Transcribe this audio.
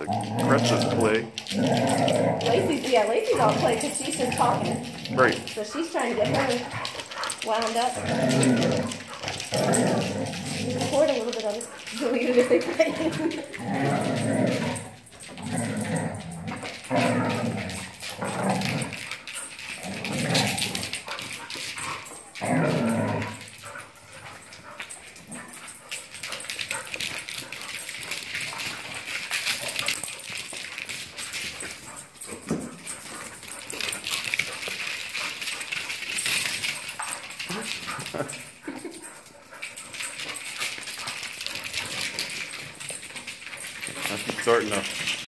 aggressive play. Lacey's on play because she's just talking. Right. So she's trying to get her wound up. Record a little bit of it. Delete it if they play. That's starting up.